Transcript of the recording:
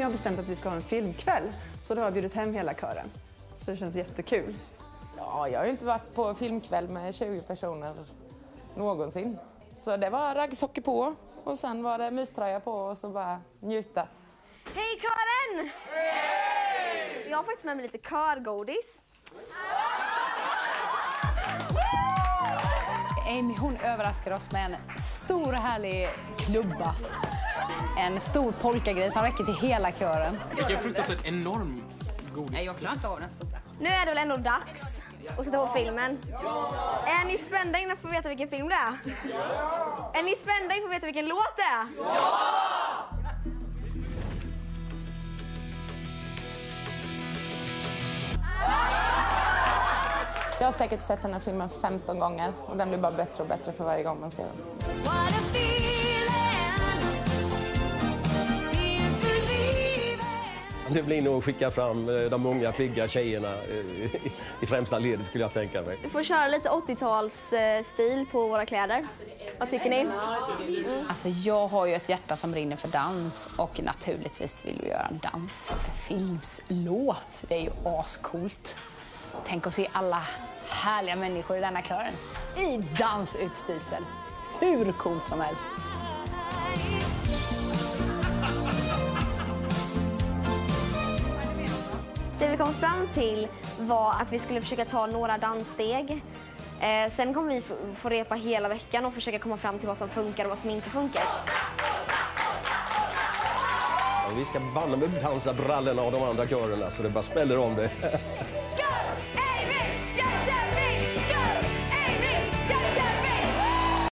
har bestämt att vi ska ha en filmkväll. Så då har jag bjudit hem hela kören. Så det känns jättekul. Ja, jag har ju inte varit på filmkväll med 20 personer någonsin. Så det var raggsockor på och sen var det myströja på och så bara njuta. Hej kören! Hej! Jag har faktiskt med mig lite körgodis. Amy, hon överraskar oss med en stor härlig klubba. En stor polkagrej som räcker till hela kören. Vilken fruktansvärt enorm godis. Nej, jag klarar inte av den stora. Nu är det väl ändå dags att sätta på filmen. Är ni spända innan att få veta vilken film det är? Är ni spända inför att få veta vilken låt det är? Jag har säkert sett den här filmen 15 gånger och den blir bara bättre och bättre för varje gång man ser den. Det blir nog att skicka fram de unga pigga tjejerna i främsta ledet skulle jag tänka mig. Vi får köra lite 80-talsstil på våra kläder. Vad tycker ni? Alltså, jag har ju ett hjärta som brinner för dans och naturligtvis vill vi göra en dansfilmslåt. Det är ju ascoolt. Tänk att se alla härliga människor i denna kören i dansutstyrsel. Hur coolt som helst. Det vi kom fram till var att vi skulle försöka ta några danssteg. Sen kommer vi få repa hela veckan och försöka komma fram till vad som funkar och vad som inte funkar. Vi ska banna med dansa brallorna av de andra körerna så det bara smäller om det.